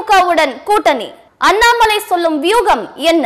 அதிமுகவுடன் கூட்டணி, அண்ணாமலை சொல்லும் வியூகம் என்ன?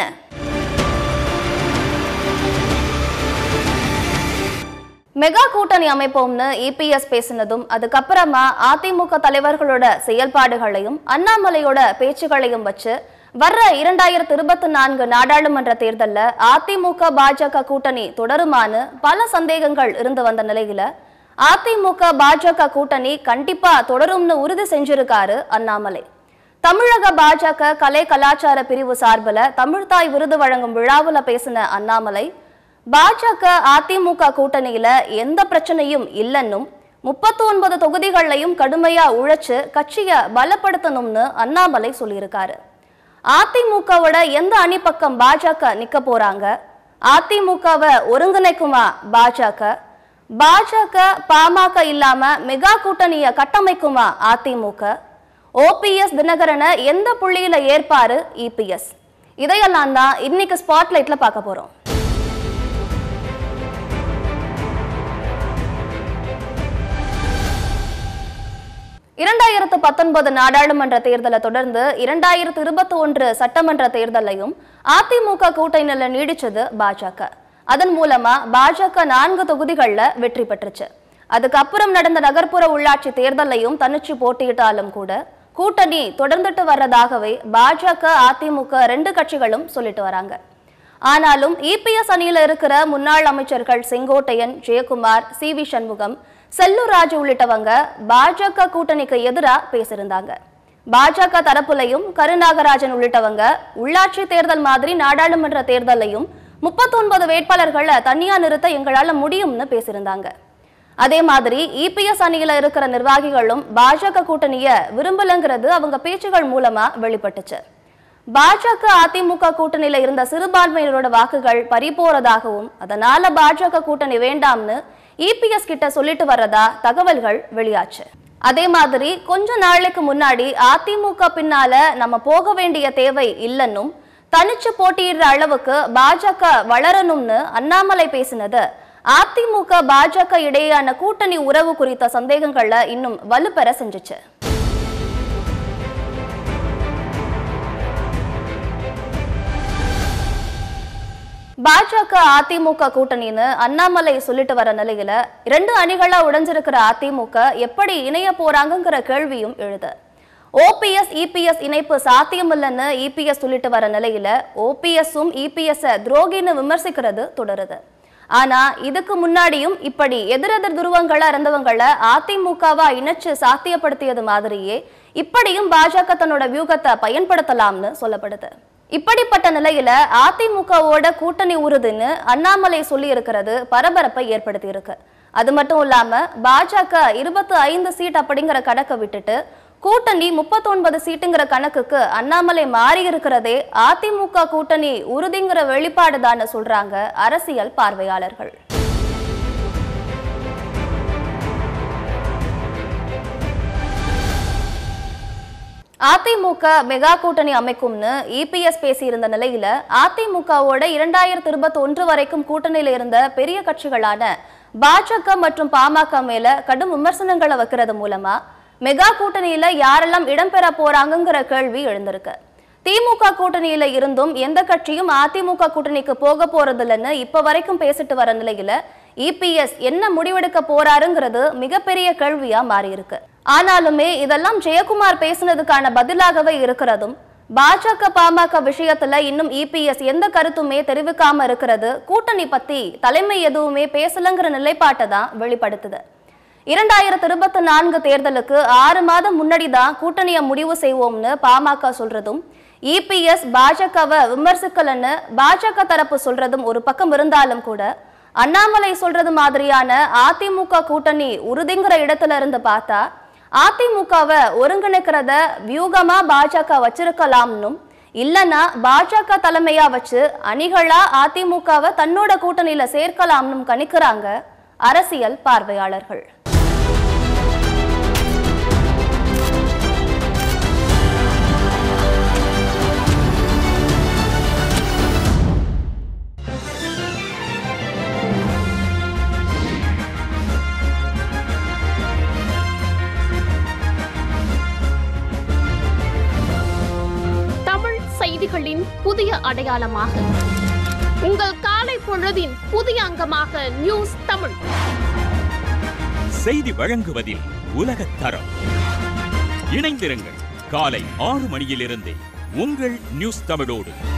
மெகா கூட்டணி அமைப்போம்னு இபிஎஸ் பேசினதும் அதுக்கப்புறமா அதிமுக தலைவர்களோட செயல்பாடுகளையும் அண்ணாமலையோட பேச்சுகளையும் வச்சு வர்ற 2024 நாடாளுமன்ற தேர்தல்ல அதிமுக பாஜக கூட்டணி தொடருமான்னு பல சந்தேகங்கள் இருந்து வந்த நிலையில அதிமுக பாஜக கூட்டணி கண்டிப்பா தொடரும்னு உறுதி செஞ்சிருக்காரு அண்ணாமலை. தமிழக பாஜக கலை கலாச்சார பிரிவு சார்பில் தமிழ்தாய் விருது வழங்கும் விழாவில் பேசின அண்ணாமலை, பாஜக அதிமுக கூட்டணியில எந்த பிரச்சனையும் இல்லைன்னும் 39 தொகுதிகளையும் கடுமையா உழைச்சு கட்சியை பலப்படுத்தணும்னு அண்ணாமலை சொல்லியிருக்காரு. அதிமுகவோட எந்த அணி பக்கம் பாஜக நிக்க போறாங்க? அதிமுகவை ஒருங்கிணைக்குமா பாஜக? பாஜக பாமக இல்லாம மெகா கூட்டணியை கட்டமைக்குமா அதிமுக? ஓபிஎஸ் தினகரனை எந்த புள்ளியில ஏற்பாரு இபிஎஸ்? இதையெல்லாம் தான் இன்னைக்கு ஸ்பாட்லைட்ல பார்க்க போறோம். இரண்டாயிரத்து 19 நாடாளுமன்ற தேர்தலை தொடர்ந்து 2021 சட்டமன்ற தேர்தலையும் அதிமுக கூட்டணியில நீடிச்சது பாஜக. அதன் மூலமா பாஜக 4 தொகுதிகள்ல வெற்றி பெற்றுச்சு. அதுக்கப்புறம் நடந்த நகர்ப்புற உள்ளாட்சி தேர்தலையும் தனிச்சு போட்டியிட்டாலும் கூட கூட்டணி தொடர்ந்துட்டு வர்றதாகவே பாஜக அதிமுக 2 கட்சிகளும் சொல்லிட்டு வராங்க. ஆனாலும் இபிஎஸ் அணியில இருக்கிற முன்னாள் அமைச்சர்கள் செங்கோட்டையன், ஜெயக்குமார், சி.வி. சண்முகம், செல்லூர் ராஜு உள்ளிட்டவங்க பாஜக கூட்டணிக்கு எதிராக பேசியிருந்தாங்க. பாஜக தரப்புலையும் கருநாகராஜன் உள்ளிட்டவங்க உள்ளாட்சி தேர்தல் மாதிரி நாடாளுமன்ற தேர்தலையும் 39 வேட்பாளர்களை தனியா நிறுத்த எங்களால முடியும்னு பேசியிருந்தாங்க. அதே மாதிரி இபிஎஸ் அணியில இருக்கிற நிர்வாகிகளும் பாஜக கூட்டணிய விரும்பலங்கிறது அவங்க பேச்சுகள் மூலமா வெளிப்பட்டுச்சு. பாஜக அதிமுக கூட்டணியில இருந்த சிறுபான்மையினரோட வாக்குகள் பறிபோறதாகவும் அதனால பாஜக கூட்டணி வேண்டாம்னு இபிஎஸ் கிட்ட சொல்லிட்டு வர்றதா தகவல்கள் வெளியாச்சு. அதே மாதிரி கொஞ்ச நாளைக்கு முன்னாடி அதிமுக பின்னால நம்ம போக வேண்டிய தேவை இல்லைன்னும் தனிச்சு போட்டியிடுற அளவுக்கு பாஜக வளரணும்னு அண்ணாமலை பேசினது அதிமுக பாஜக இடையேயான கூட்டணி உறவு குறித்த சந்தேகங்களை இன்னும் வலுப்பெற செஞ்சுச்சு. பாஜக அதிமுக கூட்டணின்னு அண்ணாமலை சொல்லிட்டு வர நிலையில 2 அணிகளா உடைஞ்சிருக்கிற அதிமுக எப்படி இணைய போறாங்கிற கேள்வியும் எழுது. ஓபிஎஸ் இபிஎஸ் இணைப்பு சாத்தியமில்லைன்னு இபிஎஸ் சொல்லிட்டு வர நிலையில ஓபிஎஸும் இபிஎஸ் துரோகின்னு விமர்சிக்கிறது தொடருது. ஆனா இதுக்கு முன்னாடியும் இப்படி எதிரெதிர் துருவங்களா இருந்தவங்களை அதிமுகவா இணைச்சு சாத்தியப்படுத்தியது மாதிரியே இப்படியும் பாஜக தன்னோட வியூகத்தை பயன்படுத்தலாம்னு சொல்லப்படுது. இப்படிப்பட்ட நிலையில அதிமுகவோட கூட்டணி உறுதின்னு அண்ணாமலை சொல்லி இருக்கிறது பரபரப்பை ஏற்படுத்தி இருக்கு. அது மட்டும் இல்லாம பாஜக 25 சீட் அப்படிங்கிற கணக்கை விட்டுட்டு கூட்டணி 39 சீட்டுங்கிற கணக்குக்கு அண்ணாமலை மாறி இருக்கிறதே அதிமுக கூட்டணி உறுதிங்கிற வெளிப்பாடுதான் சொல்றாங்க அரசியல் பார்வையாளர்கள். அதிமுக மெகா கூட்டணி அமைக்கும்னு இபிஎஸ் பேசியிருந்த நிலையில அதிமுகவோட 2021 வரைக்கும் கூட்டணியில இருந்த பெரிய கட்சிகளான பாஜக மற்றும் பாமக மேல கடும் விமர்சனங்களை வைக்கிறது மூலமா மெகா கூட்டணியில யாரெல்லாம் இடம்பெற போறாங்கிற கேள்வி எழுந்திருக்கு. திமுக கூட்டணியில இருந்தும் எந்த கட்சியும் அதிமுக கூட்டணிக்கு போக போறதில்லைன்னு இப்ப வரைக்கும் பேசிட்டு வர நிலையில இபிஎஸ் என்ன முடிவெடுக்க போறாருங்கிறது மிகப்பெரிய கேள்வியா மாறி இருக்கு. ஆனாலுமே இதெல்லாம் ஜெயக்குமார் பேசினதுக்கான பதிலாகவே இருக்கிறதும் பாஜக பாமக விஷயத்துல இன்னும் இபிஎஸ் எந்த கருத்துமே தெரிவிக்காம இருக்கிறது கூட்டணி பத்தி தலைமை எதுவுமே பேசலங்கிற நிலைப்பாட்டை தான் வெளிப்படுத்துது. 2024 தேர்தலுக்கு 6 மாதம் முன்னாடி தான் கூட்டணியை முடிவு செய்வோம்னு பாமக சொல்றதும் இபிஎஸ் பாஜகவை விமர்சிக்கலன்னு பாஜக தரப்பு சொல்றதும் ஒரு பக்கம் இருந்தாலும் கூட அண்ணாமலை சொல்றது மாதிரியான அதிமுக கூட்டணி உறுதிங்கிற இடத்துல இருந்து பார்த்தா அதிமுகவை ஒருங்கிணைக்கிறத வியூகமா பாஜக வச்சிருக்கலாம்னும் இல்லைன்னா பாஜக தலைமையா வச்சு அணிகளா அதிமுகவை தன்னோட கூட்டணியில சேர்க்கலாம்னு கணிக்கிறாங்க அரசியல் பார்வையாளர்கள். செய்திகளின் புதிய அடையாளமாக உங்கள் காலை பொழுதின் புதிய அங்கமாக நியூஸ் தமிழ். செய்தி வழங்குவதில் உலகத் தரம். இணைந்திருங்கள் காலை 6 மணியிலிருந்தே உங்கள் நியூஸ் தமிழோடு.